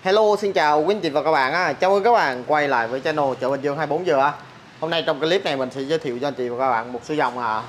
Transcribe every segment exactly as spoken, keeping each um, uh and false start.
Hello, xin chào quý anh chị và các bạn á. Chào mừng các bạn quay lại với channel Chợ Bình Dương hai mươi bốn giờ á. Hôm nay trong clip này mình sẽ giới thiệu cho anh chị và các bạn một số dòng à,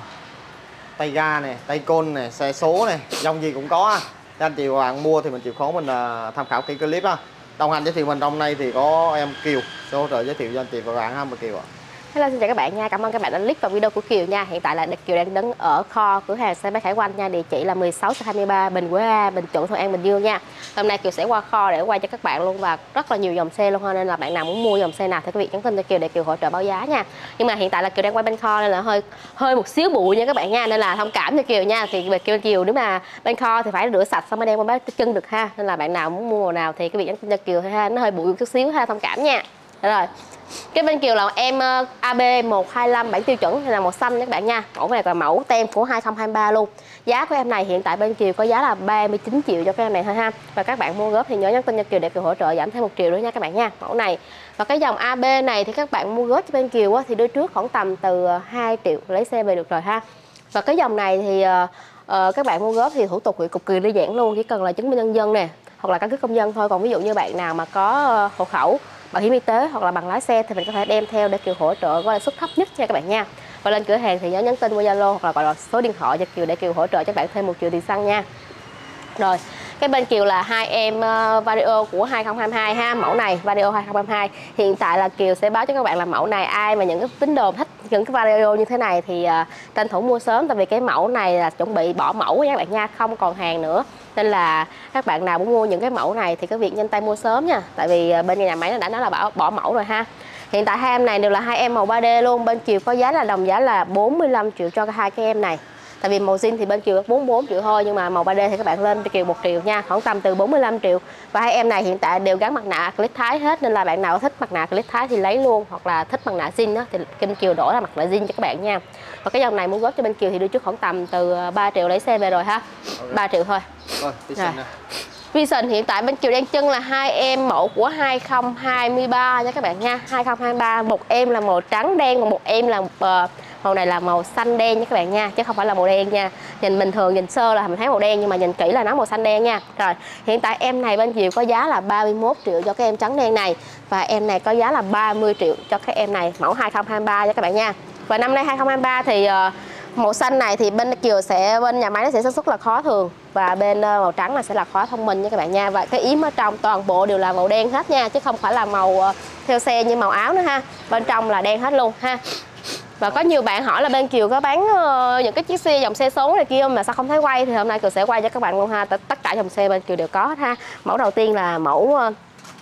tay ga này, tay côn này, xe số này, dòng gì cũng có á. Cho anh chị và các bạn mua thì mình chịu khó mình à, tham khảo kỹ clip á. Đồng hành giới thiệu mình hôm nay thì có em Kiều sẽ hỗ trợ giới thiệu cho anh chị và các bạn ha, mà Kiều ạ. Hello, xin chào các bạn nha. Cảm ơn các bạn đã click vào video của Kiều nha. Hiện tại là Kiều đang đứng ở kho cửa hàng xe máy Khải Oanh nha. Địa chỉ là mười sáu hai mươi ba Bình Quế A, Bình Chuẩn, Thuận An, Bình Dương nha. Hôm nay Kiều sẽ qua kho để quay cho các bạn luôn, và rất là nhiều dòng xe luôn ha, nên là bạn nào muốn mua dòng xe nào thì quý vị nhắn tin cho Kiều để Kiều hỗ trợ báo giá nha. Nhưng mà hiện tại là Kiều đang quay bên kho nên là hơi hơi một xíu bụi nha các bạn nha, nên là thông cảm cho Kiều nha. Thì về Kiều Kiều nếu mà bên kho thì phải rửa sạch xong mới đem qua bán chân được ha. Nên là bạn nào muốn mua màu nào thì quý vị nhắn tin cho Kiều ha, nó hơi bụi một chút xíu ha, thông cảm nha. Được rồi. Cái bên Kiều là em A B một hai lăm bản tiêu chuẩn, hay là màu xanh các bạn nha. Mẫu này là mẫu tem của hai không hai ba luôn. Giá của em này hiện tại bên Kiều có giá là ba mươi chín triệu cho cái em này thôi ha. Và các bạn mua góp thì nhớ nhắn tin cho Kiều để Kiều hỗ trợ giảm thêm một triệu nữa nha các bạn nha. Mẫu này. Và cái dòng A B này thì các bạn mua góp cho bên Kiều á, thì đưa trước khoảng tầm từ hai triệu lấy xe về được rồi ha. Và cái dòng này thì uh, các bạn mua góp thì thủ tục thì cực kỳ đơn giản luôn, chỉ cần là chứng minh nhân dân nè, hoặc là căn cước công dân thôi. Còn ví dụ như bạn nào mà có hộ khẩu, bảo hiểm y tế hoặc là bằng lái xe thì mình có thể đem theo để Kiều hỗ trợ với lãi suất thấp nhất nha các bạn nha. Và lên cửa hàng thì nhớ nhắn tin qua Zalo hoặc là gọi là số điện thoại cho Kiều để Kiều hỗ trợ cho các bạn thêm một triệu tiền xăng nha. Rồi, cái bên Kiều là hai em uh, Vario của hai không hai hai ha. Mẫu này Vario hai không hai hai. Hiện tại là Kiều sẽ báo cho các bạn là mẫu này ai mà những cái tín đồ thích những cái Vario như thế này thì uh, tranh thủ mua sớm, tại vì cái mẫu này là chuẩn bị bỏ mẫu nha các bạn nha, không còn hàng nữa. Nên là các bạn nào muốn mua những cái mẫu này thì các việc nhanh tay mua sớm nha, tại vì bên nhà máy nó đã nói là bỏ, bỏ mẫu rồi ha. Hiện tại hai em này đều là hai em màu ba D luôn. Bên Kiều có giá là đồng giá là bốn mươi lăm triệu cho hai cái em này. Tại vì màu zin thì bên Kiều bốn mươi bốn triệu thôi, nhưng mà màu ba D thì các bạn lên cho Kiều một triệu nha, khoảng tầm từ bốn mươi lăm triệu. Và hai em này hiện tại đều gắn mặt nạ clip Thái hết, nên là bạn nào thích mặt nạ clip Thái thì lấy luôn, hoặc là thích mặt nạ zin đó thì bên Kiều đổi là mặt nạ zin cho các bạn nha. Và cái dòng này muốn góp cho bên Kiều thì đưa trước khoảng tầm từ ba triệu lấy xe về rồi ha. Okay. ba triệu thôi. Rồi, rồi. Vision hiện tại bên Kiều đang chân là hai em mẫu của hai không hai ba nha các bạn nha. hai không hai ba, một em là màu trắng đen, còn một em là uh, màu này là màu xanh đen nha các bạn nha, chứ không phải là màu đen nha. Nhìn bình thường nhìn sơ là mình thấy màu đen, nhưng mà nhìn kỹ là nó màu xanh đen nha. Rồi, hiện tại em này bên Kiều có giá là ba mươi mốt triệu cho cái em trắng đen này, và em này có giá là ba mươi triệu cho cái em này, mẫu hai không hai ba nha các bạn nha. Và năm nay hai không hai ba thì uh, màu xanh này thì bên Kiều sẽ bên nhà máy nó sẽ sản xuất là khóa thường, và bên màu trắng là sẽ là khóa thông minh nha các bạn nha. Và cái yếm ở trong toàn bộ đều là màu đen hết nha, chứ không phải là màu theo xe như màu áo nữa ha. Bên trong là đen hết luôn ha. Và có nhiều bạn hỏi là bên Kiều có bán uh, những cái chiếc xe dòng xe số này kia mà sao không thấy quay, thì hôm nay Kiều sẽ quay cho các bạn luôn ha. Tất cả dòng xe bên Kiều đều có hết ha. Mẫu đầu tiên là mẫu uh,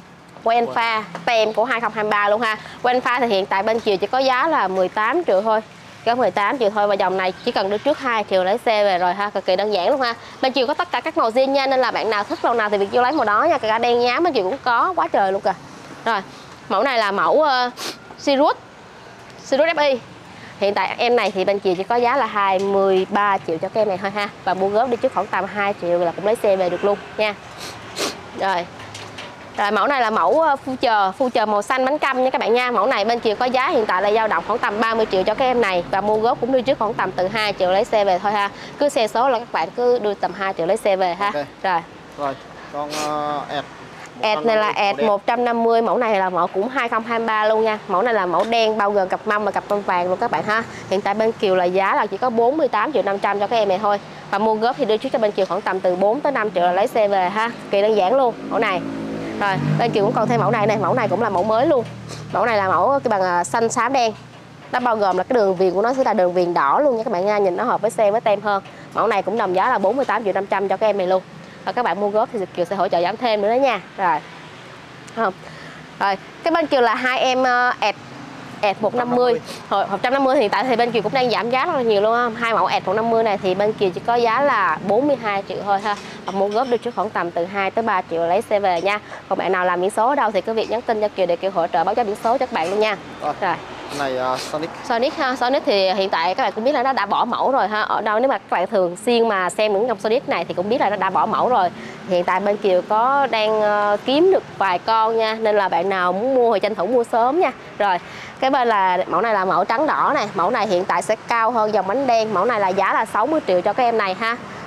Wenfa tem của hai không hai ba luôn ha. Wenfa thì hiện tại bên Kiều chỉ có giá là mười tám triệu thôi, có mười tám triệu thôi. Và dòng này chỉ cần đưa trước hai triệu lấy xe về rồi ha, cực kỳ đơn giản luôn ha. Bên Kiều có tất cả các màu zin nha, nên là bạn nào thích màu nào thì việc vô lấy màu đó nha. Cả đen nhám bên Kiều cũng có quá trời luôn kìa. Rồi, mẫu này là mẫu uh, Sirius Sirius ép i. Hiện tại em này thì bên Kiều chỉ có giá là hai mươi ba triệu cho cái em này thôi ha, và mua góp đi trước khoảng tầm hai triệu là cũng lấy xe về được luôn nha. Rồi. Rồi, mẫu này là mẫu Future, Future màu xanh bánh căm nha các bạn nha. Mẫu này bên Kiều có giá hiện tại là dao động khoảng tầm ba mươi triệu cho cái em này, và mua góp cũng đi trước khoảng tầm từ hai triệu lấy xe về thôi ha. Cứ xe số là các bạn cứ đưa tầm hai triệu lấy xe về ha. Okay. Rồi. Rồi, con uh, ẹt. Ẹt này là ẹt một trăm năm mươi, mẫu này là mẫu cũng hai không hai ba luôn nha. Mẫu này là mẫu đen bao gồm cặp mâm và cặp mâm vàng luôn các bạn ha. Hiện tại bên Kiều là giá là chỉ có bốn mươi tám triệu năm trăm cho cái em này thôi. Và mua góp thì đưa trước cho bên Kiều khoảng tầm từ bốn tới năm triệu là lấy xe về ha. Kỳ đơn giản luôn mẫu này. Rồi, bên Kiều cũng còn thêm mẫu này này, mẫu này cũng là mẫu mới luôn. Mẫu này là mẫu cái bằng xanh xám đen. Nó bao gồm là cái đường viền của nó sẽ là đường viền đỏ luôn nha các bạn nha, nhìn nó hợp với xe với tem hơn. Mẫu này cũng đồng giá là bốn mươi tám triệu năm trăm cho cái em này luôn. Và các bạn mua góp thì Kiều sẽ hỗ trợ giảm thêm nữa đó nha. Rồi. Không. Rồi, cái bên Kiều là hai em ẹt ẹt một trăm năm mươi. Rồi, một trăm năm mươi hiện tại thì bên Kiều cũng đang giảm giá rất là nhiều luôn ha. Hai mẫu ẹt một trăm năm mươi này thì bên Kiều chỉ có giá là bốn mươi hai triệu thôi ha. Và mua góp được trước khoảng tầm từ hai tới ba triệu lấy xe về nha. Còn bạn nào làm biển số ở đâu thì cứ việc nhắn tin cho Kiều để Kiều hỗ trợ báo giá biển số cho các bạn luôn nha. Rồi. Rồi. Này uh, Sonic. Sonic ha, Sonic thì hiện tại các bạn cũng biết là nó đã bỏ mẫu rồi ha. Ở đâu nếu mà các bạn thường xuyên mà xem những dòng Sonic này thì cũng biết là nó đã bỏ mẫu rồi. Hiện tại bên Kiều có đang uh, kiếm được vài con nha, nên là bạn nào muốn mua thì tranh thủ mua sớm nha. Rồi, cái bên là mẫu này là mẫu trắng đỏ này, mẫu này hiện tại sẽ cao hơn dòng bánh đen. Mẫu này là giá là sáu mươi triệu cho các em này ha.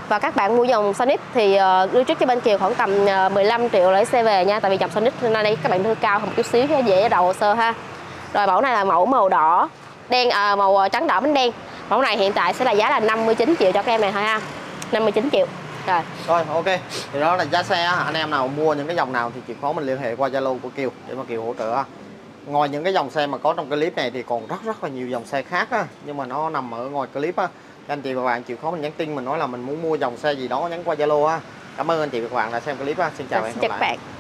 Và các bạn mua dòng Sonic thì uh, đưa trước cho bên Kiều khoảng tầm uh, mười lăm triệu lấy xe về nha. Tại vì dòng Sonic hôm nay các bạn đưa cao hơn một chút xíu dễ đầu hồ sơ ha. Rồi mẫu này là mẫu màu đỏ, đen à, màu trắng đỏ bánh đen. Mẫu này hiện tại sẽ là giá là năm mươi chín triệu cho các em này thôi ha. năm mươi chín triệu. Rồi. Rồi ok. Thì đó là giá xe. Anh em nào mua những cái dòng nào thì chịu khó mình liên hệ qua Zalo của Kiều để mà Kiều hỗ trợ. Ngoài những cái dòng xe mà có trong clip này thì còn rất rất là nhiều dòng xe khác á, nhưng mà nó nằm ở ngoài clip á. Anh chị và các bạn chịu khó mình nhắn tin mình nói là mình muốn mua dòng xe gì đó, nhắn qua Zalo á. Cảm ơn anh chị và các bạn đã xem clip á. Xin chào và hẹn gặp lại.